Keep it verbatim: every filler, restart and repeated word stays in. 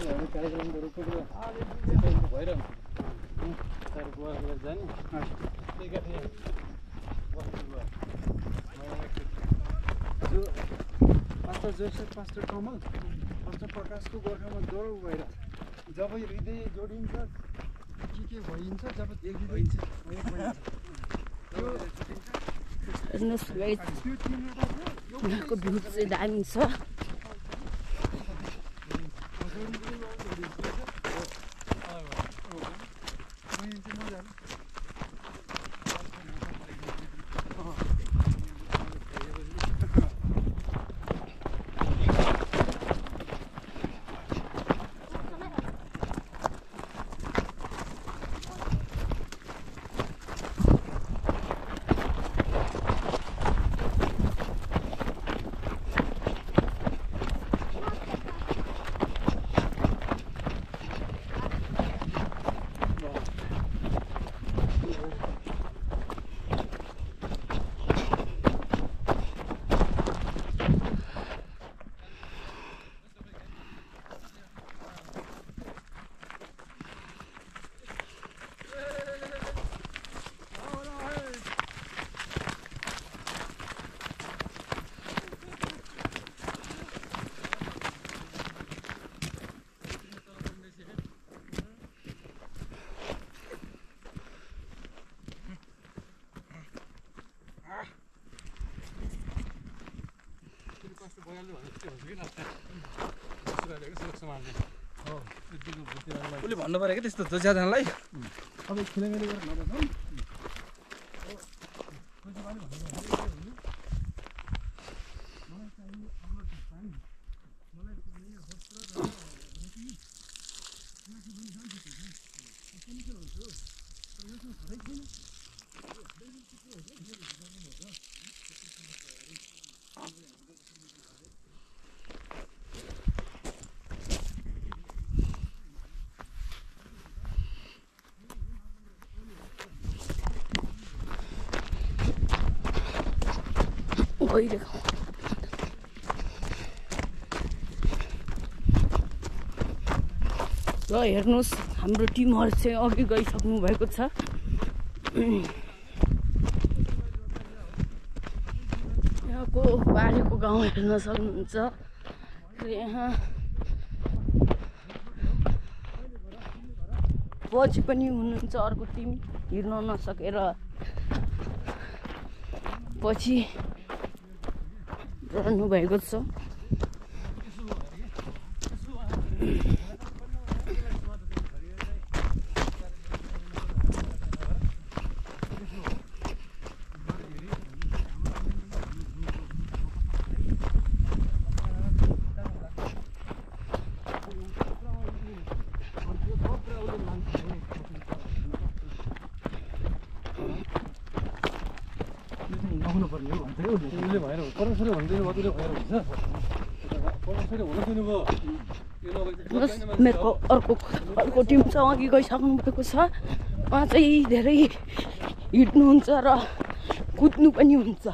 कार्यक्रमको रूपमा भइरहन्छ तर गोवा गएर जाने त्यही कारणले जो pastor Joseph pastor Kamal pastor प्रकाशको गोर्खामा ज्वरो भएर जब हृदय जोडिन्छ के के भइन्छ जब एक भइन्छ हेर्नुहोस् गाइस यहाँको भ्यू चाहिँ दामी छ उसले भन्नु पऱ्यो क्या त्यस्तो दोस्याजनालाई अब खेलेमेले गरेर नबस्नु गइरहेको र हेर्नुहोस् हाम्रो टिमहरू चाहिँ अघि गइसक्नु भएको छ यहाँको बारीको गाउँ हेर्न सक्नुहुन्छ र यहाँ पछि पनि हुनुहुन्छ अर्को टिम हिँड्न नसकेर पछि रहनु भएको छ उसले भएर परमेश्वरले भनिदिनु भयो त्यसले भएर हुन्छ परमेश्वरले हुन दिनु भयो मेरो अर्को अर्को टिम छ अघि गइसक्नु भएको छ उहाँ चाहिँ धेरै हिँड्नुहुन्छ र कुद्नु पनि हुन्छ